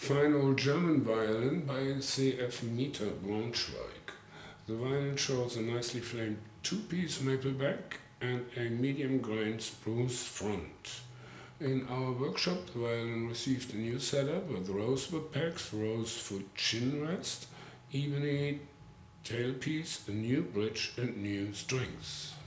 Fine old German violin by C.F. Miether, Braunschweig. The violin shows a nicely flamed two-piece maple back and a medium-grained spruce front. In our workshop, the violin received a new setup with rosewood pegs, rosewood chin rest, ebony tailpiece, a new bridge and new strings.